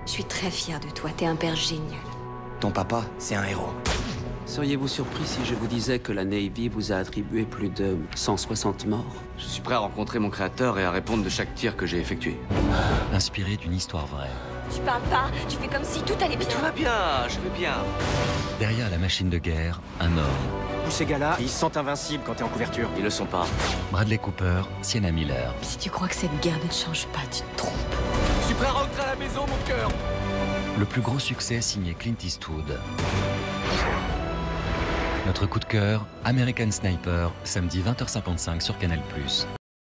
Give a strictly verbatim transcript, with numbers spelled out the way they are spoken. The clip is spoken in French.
Je suis très fière de toi, t'es un père génial. Ton papa, c'est un héros. Seriez-vous surpris si je vous disais que la Navy vous a attribué plus de cent soixante morts? Je suis prêt à rencontrer mon créateur et à répondre de chaque tir que j'ai effectué. Inspiré d'une histoire vraie. Tu parles pas, tu fais comme si tout allait bien. Tout va bien, je vais bien. Derrière la machine de guerre, un homme. Tous ces gars-là, ils se sentent invincibles quand t'es en couverture. Ils le sont pas. Bradley Cooper, Sienna Miller. Si tu crois que cette guerre ne te change pas, tu te trompes. Je suis prêt à rentrer à la maison, mon cœur. Le plus gros succès signé Clint Eastwood. Notre coup de cœur, American Sniper, samedi vingt heures cinquante-cinq sur Canal plus.